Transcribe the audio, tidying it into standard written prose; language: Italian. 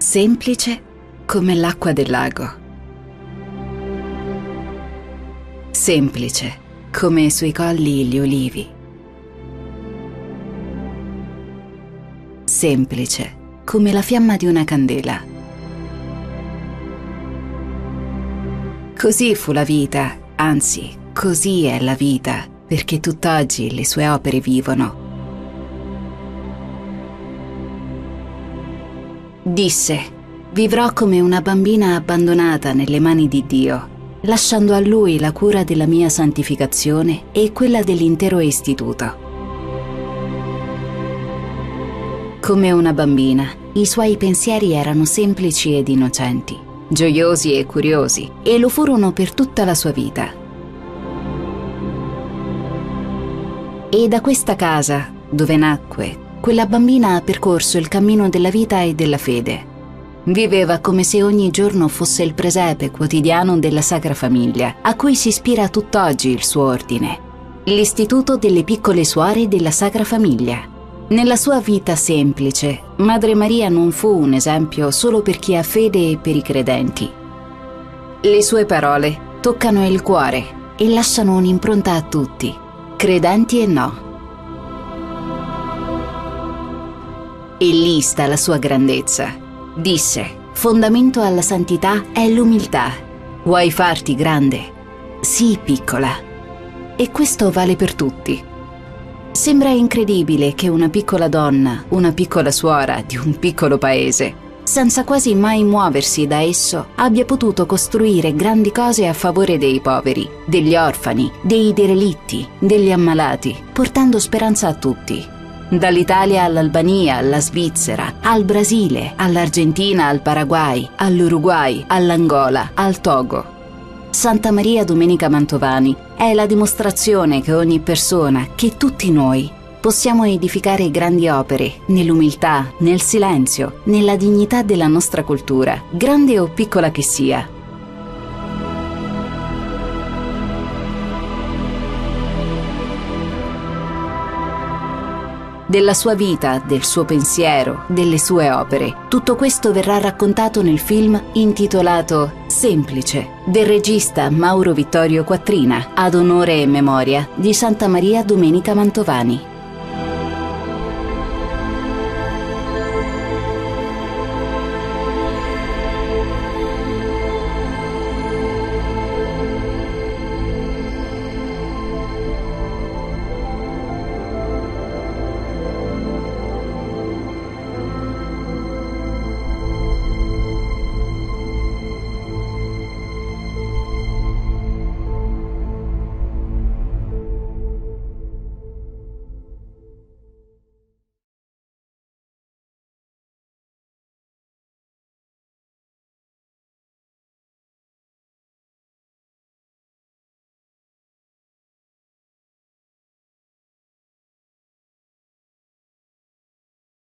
Semplice come l'acqua del lago. Semplice come sui colli gli olivi. Semplice come la fiamma di una candela. Così fu la vita, anzi, così è la vita, perché tutt'oggi le sue opere vivono. Disse: vivrò come una bambina abbandonata nelle mani di Dio, lasciando a Lui la cura della mia santificazione e quella dell'intero istituto. Come una bambina, i suoi pensieri erano semplici ed innocenti, gioiosi e curiosi, e lo furono per tutta la sua vita. E da questa casa, dove nacque, quella bambina ha percorso il cammino della vita e della fede. Viveva come se ogni giorno fosse il presepe quotidiano della Sacra Famiglia, a cui si ispira tutt'oggi il suo ordine, l'Istituto delle Piccole Suore della Sacra Famiglia. Nella sua vita semplice, Madre Maria non fu un esempio solo per chi ha fede e per i credenti. Le sue parole toccano il cuore e lasciano un'impronta a tutti, credenti e no. E lì sta la sua grandezza. Disse: fondamento alla santità è l'umiltà. Vuoi farti grande? Sii piccola. E questo vale per tutti. Sembra incredibile che una piccola donna, una piccola suora di un piccolo paese, senza quasi mai muoversi da esso, abbia potuto costruire grandi cose a favore dei poveri, degli orfani, dei derelitti, degli ammalati, portando speranza a tutti. Dall'Italia all'Albania, alla Svizzera, al Brasile, all'Argentina, al Paraguay, all'Uruguay, all'Angola, al Togo. Santa Maria Domenica Mantovani è la dimostrazione che ogni persona, che tutti noi, possiamo edificare grandi opere nell'umiltà, nel silenzio, nella dignità della nostra cultura, grande o piccola che sia. Della sua vita, del suo pensiero, delle sue opere. Tutto questo verrà raccontato nel film intitolato Semplice, del regista Mauro Vittorio Quattrina, ad onore e memoria di Santa Maria Domenica Mantovani.